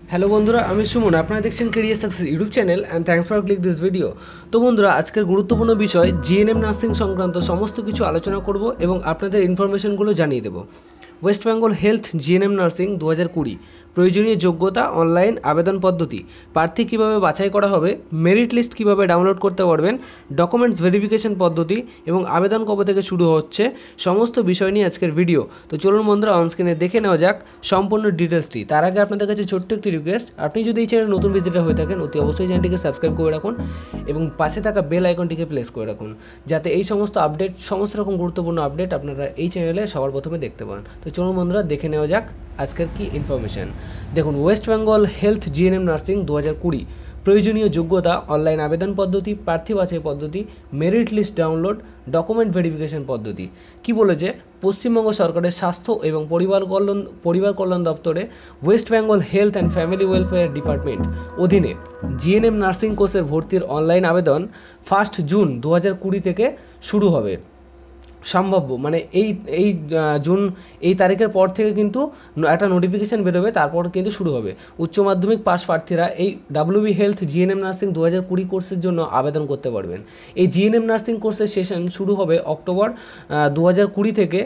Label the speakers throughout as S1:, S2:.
S1: Hello বন্ধুরা, আমি সুমন। আপনারা দেখছেন career success YouTube channel and thanks for click this video. তো বন্ধুরা, আজকের গুরুত্বপূর্ণ বিষয় জিএনএম নার্সিং সংক্রান্ত সমস্ত কিছু আলোচনা করব এবং আপনাদের ইনফরমেশনগুলো জানিয়ে দেবো। West Bengal health GNM nursing 2020 প্রয়োজনীয় যোগ্যতা, অনলাইন আবেদন পদ্ধতি, প্রার্থী কীভাবে বাছাই করা হবে, মেরিট লিস্ট কীভাবে ডাউনলোড করতে পারবেন, ডকুমেন্টস ভেরিফিকেশন পদ্ধতি এবং আবেদন কবে থেকে শুরু হচ্ছে, সমস্ত বিষয় নিয়ে আজকের ভিডিও। তো চলুন বন্ধুরা, অনস্ক্রিনে দেখে নেওয়া যাক সম্পূর্ণ ডিটেলসটি। তার আগে আপনাদের কাছে ছোট্ট একটি রিকোয়েস্ট, আপনি যদি এই চ্যানেল নতুন ভিজিটার হয়ে থাকেন অতি অবশ্যই চ্যানেলটিকে সাবস্ক্রাইব করে রাখুন এবং পাশে থাকা বেল আইকনটিকে প্রেস করে রাখুন, যাতে এই সমস্ত আপডেট, সমস্ত রকম গুরুত্বপূর্ণ আপডেট আপনারা এই চ্যানেলে সবার প্রথমে দেখতে পান। তো চলুন বন্ধুরা, দেখে নেওয়া যাক আজকের কি ইনফরমেশন। দেখুন, West Bengal health GNM nursing 2020 প্রয়োজনীয় যোগ্যতা, অনলাইন আবেদন পদ্ধতি, প্রার্থী বাছাই পদ্ধতি, merit list download, document verification পদ্ধতি। কি বলেছে? পশ্চিমবঙ্গ সরকারের স্বাস্থ্য এবং পরিবার কল্যাণ দপ্তরে West Bengal health and family welfare department অধীনে জিএনএম নার্সিং কোর্সের ভর্তির অনলাইন আবেদন 1 জুন 2020 থেকে শুরু হবে। সম্ভাব্য মানে এই জুন এই তারিখের পর থেকে কিন্তু একটা নোটিফিকেশান বেরোবে, তারপর কিন্তু শুরু হবে। উচ্চ মাধ্যমিক পাস প্রার্থীরা এই WB হেলথ জিএনএম নার্সিং 2020 কোর্সের জন্য আবেদন করতে পারবেন। এই জিএনএম নার্সিং কোর্সের সেশন শুরু হবে অক্টোবর 2020 থেকে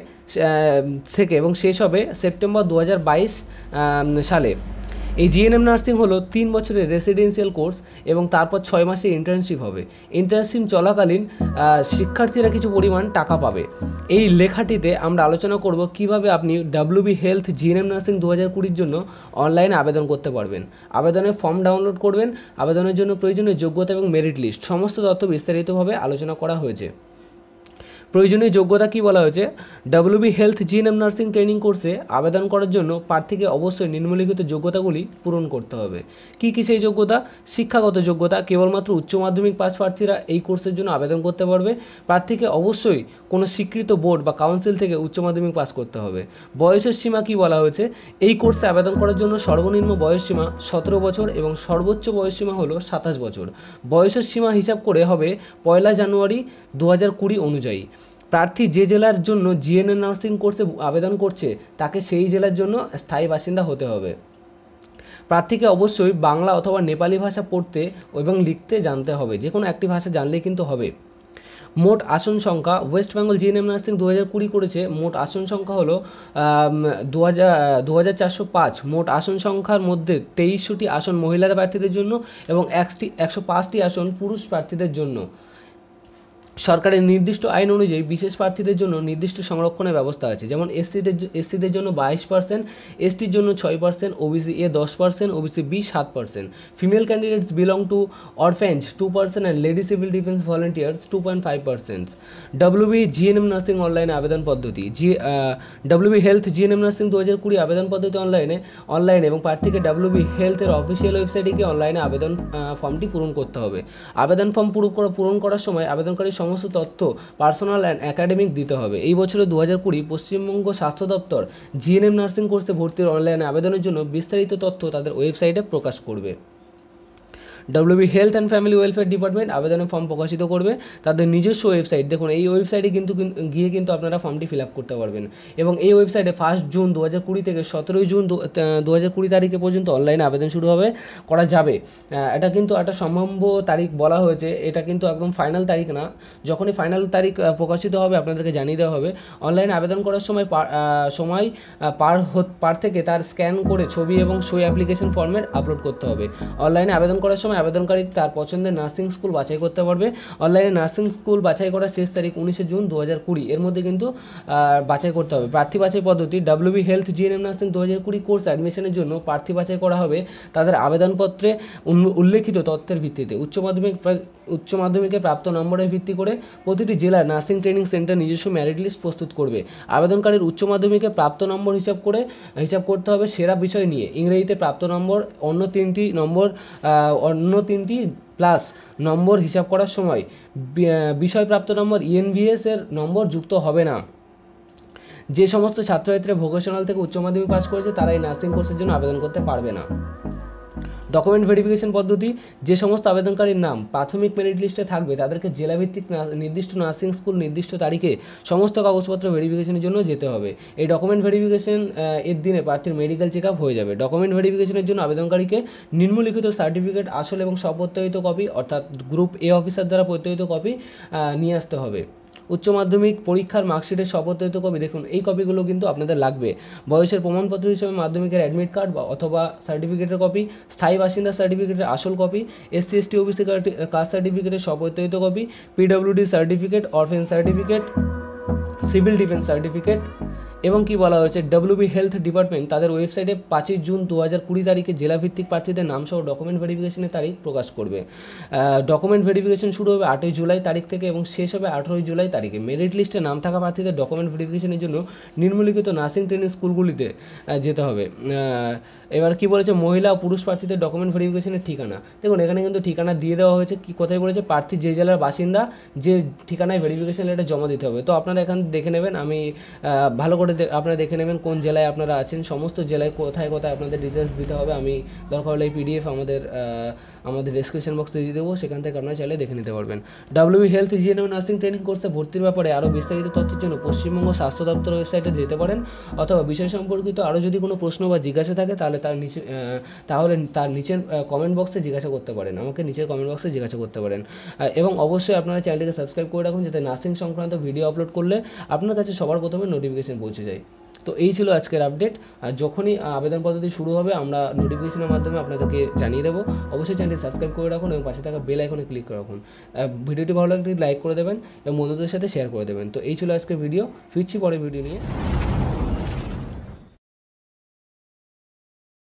S1: এবং শেষ হবে সেপ্টেম্বর 2022 সালে। এই জিএনএম নার্সিং হলো 3 বছরের রেসিডেন্সিয়াল কোর্স এবং তারপর 6 মাসে ইন্টার্নশিপ হবে। ইন্টার্নশিপ চলাকালীন শিক্ষার্থীরা কিছু পরিমাণ টাকা পাবে। এই লেখাটিতে আমরা আলোচনা করব কিভাবে আপনি WB হেলথ জিএনএম নার্সিং 2020 জন্য অনলাইনে আবেদন করতে পারবেন। আবেদনের ফর্ম ডাউনলোড করবেন, আবেদনের জন্য প্রয়োজনীয় যোগ্যতা এবং মেরিট লিস্ট, সমস্ত তথ্য বিস্তারিতভাবে আলোচনা করা হয়েছে। প্রয়োজনীয় যোগ্যতা কী বলা হয়েছে? WB health GNM nursing training কোর্সে আবেদন করার জন্য প্রার্থীকে অবশ্যই নিম্নলিখিত যোগ্যতাগুলি পূরণ করতে হবে। কী কী সেই যোগ্যতা? শিক্ষাগত যোগ্যতা, কেবলমাত্র উচ্চ মাধ্যমিক পাস প্রার্থীরা এই কোর্সের জন্য আবেদন করতে পারবে। প্রার্থীকে অবশ্যই কোনো স্বীকৃত বোর্ড বা কাউন্সিল থেকে উচ্চ মাধ্যমিক পাস করতে হবে। বয়সের সীমা কী বলা হয়েছে? এই কোর্সে আবেদন করার জন্য সর্বনিম্ন বয়স সীমা 17 বছর এবং সর্বোচ্চ বয়স সীমা হলো 27 বছর। বয়সের সীমা হিসাব করে হবে 1 জানুয়ারি 2020 অনুযায়ী। প্রার্থী যে জেলার জন্য জিএনএম নার্সিং কোর্সে আবেদন করছে তাকে সেই জেলার জন্য স্থায়ী বাসিন্দা হতে হবে। প্রার্থীকে অবশ্যই বাংলা অথবা নেপালি ভাষা পড়তে এবং লিখতে জানতে হবে, যে কোনো একটি ভাষা জানলেই কিন্তু হবে। মোট আসন সংখ্যা, ওয়েস্ট বেঙ্গল জিএনএম নার্সিং 2020 করেছে, মোট আসন সংখ্যা হলো 2405। মোট আসন সংখ্যার মধ্যে 2300টি আসন মহিলা প্রার্থীদের জন্য এবং 105টি আসন পুরুষ প্রার্থীদের জন্য। সরকারের নির্দিষ্ট আইন অনুযায়ী বিশেষ প্রার্থীদের জন্য নির্দিষ্ট সংরক্ষণের ব্যবস্থা আছে, যেমন এসসিদের জন্য 22%, এসটির জন্য 6%, OBC A 10%, OBC B 7%। Female candidates belong to orphans 2% and lady civil defence volunteers 2.5%। WB GNM nursing online আবেদন পদ্ধতি। WB হেলথ জিএনএম নার্সিং 2020 আবেদন পদ্ধতি অনলাইনে এবং প্রার্থীকে WB হেলথের অফিসিয়াল ওয়েবসাইটে গিয়ে অনলাইনে আবেদন ফর্মটি পূরণ করতে হবে। আবেদন ফর্ম পূরণ করার সময় আবেদনকারী সমস্ত তথ্য পার্সোনাল অ্যান্ড একাডেমিক দিতে হবে। এই বছরে 2020 পশ্চিমবঙ্গ স্বাস্থ্য দপ্তর জিএনএম নার্সিং কোর্সে ভর্তির অনলাইনে আবেদনের জন্য বিস্তারিত তথ্য তাদের ওয়েবসাইটে প্রকাশ করবে। WB health and family welfare department আবেদনের ফর্ম প্রকাশিত করবে তাদের নিজস্ব ওয়েবসাইট। দেখুন, এই ওয়েবসাইটে গিয়ে কিন্তু আপনারা ফর্মটি ফিল আপ করতে পারবেন এবং এই ওয়েবসাইটে 1 জুন 2020 থেকে 17 জুন 2020 তারিখে পর্যন্ত অনলাইনে আবেদন শুরু করা যাবে। এটা কিন্তু একটা সম্ভাব্য তারিখ বলা হয়েছে, এটা কিন্তু একদম ফাইনাল তারিখ না। যখনই ফাইনাল তারিখ প্রকাশিত হবে আপনাদেরকে জানিয়ে দেওয়া হবে। অনলাইনে আবেদন করার সময় পার থেকে তার স্ক্যান করে ছবি এবং সই অ্যাপ্লিকেশন ফর্মের আপলোড করতে হবে। অনলাইনে আবেদন করার সময় আবেদনকারী তার পছন্দের নার্সিং স্কুল বাছাই করতে পারবে। অনলাইনে নার্সিং স্কুল বাছাই করার শেষ তারিখ 19 জুন 2020, এর মধ্যে কিন্তু বাছাই করতে হবে। প্রার্থী বাছাই পদ্ধতি। WB health GNM nursing 2020 course অ্যাডমিশনের জন্য প্রার্থী বাছাই করা হবে তাদের আবেদনপত্রে উল্লেখিত তথ্যের ভিত্তিতে। উচ্চ মাধ্যমিকে প্রাপ্ত নম্বরের ভিত্তি করে প্রতিটি জেলার নার্সিং ট্রেনিং সেন্টার নিজস্ব মেরিট লিস্ট প্রস্তুত করবে। আবেদনকারীর উচ্চ মাধ্যমিকে প্রাপ্ত নম্বর হিসাব করতে হবে সেরা বিষয় নিয়ে। ইংরেজিতে প্রাপ্ত নম্বর অন্য তিনটি প্লাস নম্বর হিসাব করার সময় বিষয়প্রাপ্ত নম্বর ENVS এর নম্বর যুক্ত হবে না। যে সমস্ত ছাত্রছাত্রীরা ভোকেশনাল থেকে উচ্চ মাধ্যমিক পাস করেছে তারা এই নার্সিং কোর্সের জন্য আবেদন করতে পারবে না। ডকুমেন্ট ভেরিফিকেশন পদ্ধতি, যে সমস্ত আবেদনকারীর নাম প্রাথমিক মেরিট লিস্টে থাকবে তাদেরকে জেলাভিত্তিক নির্দিষ্ট নার্সিং স্কুল নির্দিষ্ট তারিখে সমস্ত কাগজপত্র ভেরিফিকেশনের জন্য যেতে হবে। এই ডকুমেন্ট ভেরিফিকেশন এর দিনে প্রার্থীর মেডিকেল চেক আপ হয়ে যাবে। ডকুমেন্ট ভেরিফিকেশনের জন্য আবেদনকারীকে নিম্নলিখিত সার্টিফিকেট আসল এবং স্বপ্রত্যয়িত কপি অর্থাৎ গ্রুপ এ অফিসার দ্বারা প্রত্যয়িত কপি নিয়ে আসতে হবে। উচ্চ মাধ্যমিক পরীক্ষার মার্কশিটের স্বপ্রত্যয়িত কপি, দেখুন এই কপিগুলো কিন্তু আপনাদের লাগবে। বয়সের প্রমাণপত্র হিসেবে মাধ্যমিকের অ্যাডমিট কার্ড অথবা সার্টিফিকেটের কপি, স্থায়ী বাসিন্দা সার্টিফিকেটের আসল copy, SC ST OBC caste সার্টিফিকেটের স্বপ্রত্যয়িত copy, PWD certificate, orphan certificate, civil defence certificate এবং কি বলা হয়েছে WB হেলথ ডিপার্টমেন্ট তাদের ওয়েবসাইটে 5 জুন 2020 তারিখে জেলাভিত্তিক প্রার্থীদের নামসহ ডকুমেন্ট ভেরিফিকেশনের তারিখ প্রকাশ করবে। ডকুমেন্ট ভেরিফিকেশন শুরু হবে 8 জুলাই তারিখ থেকে এবং শেষ হবে 18 জুলাই তারিখে। মেরিট লিস্টে নাম থাকা প্রার্থীদের ডকুমেন্ট ভেরিফিকেশনের জন্য নিম্নলিখিত নার্সিং ট্রেনিং স্কুলগুলিতে যেতে হবে। এবার কি বলেছে, মহিলা ও পুরুষ প্রার্থীদের ডকুমেন্ট ভেরিফিকেশনের ঠিকানা, দেখুন এখানে কিন্তু ঠিকানা দিয়ে দেওয়া হয়েছে। কি কোথায় বলেছে, প্রার্থী যে জেলার বাসিন্দা যে ঠিকানায় ভেরিফিকেশন লেটার জমা দিতে হবে। তো আপনারা এখানে দেখে নেবেন, আমি ভালো করে আপনারা দেখে নেবেন কোন জেলায় আপনারা আছেন, সমস্ত জেলায় কোথায় কোথায় আপনাদের ডিটেলস দিতে হবে। আমি দরকার হলে এই PDF আমাদের ডেসক্রিপশন বক্সে দিয়ে দেবো, সেখান থেকে আপনারা চাইলে দেখে নিতে পারবেন। WB health GNM nursing training কোর্সে ভর্তির ব্যাপারে আরও বিস্তারিত তথ্যের জন্য পশ্চিমবঙ্গ স্বাস্থ্য দপ্তর ওয়েবসাইটে যেতে পারেন, অথবা বিষয় সম্পর্কিত আরও যদি কোনো প্রশ্ন বা জিজ্ঞাসা থাকে তাহলে তার নিচের কমেন্ট বক্সে জিজ্ঞাসা করতে পারেন, আমাকে নিচের কমেন্ট বক্সে জিজ্ঞাসা করতে পারেন। এবং অবশ্যই আপনারা চ্যানেলটিকে সাবস্ক্রাইব করে রাখুন, যাতে নার্সিং সংক্রান্ত ভিডিও আপলোড করলে আপনার কাছে সবার প্রথমে নোটিফিকেশন পৌঁছে যায়। তো এই ছিল আজকের আপডেট। আর যখনই আবেদন পদ্ধতি শুরু হবে আমরা নোটিফিকেশনের মাধ্যমে আপনাদেরকে জানিয়ে দেবো। অবশ্যই চ্যানেলটি সাবস্ক্রাইব করে রাখুন এবং পাশে থাকা বেল আইকনে ক্লিক করে রাখুন। ভিডিওটি ভালো লাগলে লাইক করে দেবেন এবং বন্ধুদের সাথে শেয়ার করে দেবেন। তো এই ছিল আজকের ভিডিও, ফিরছি পরে ভিডিও নিয়ে।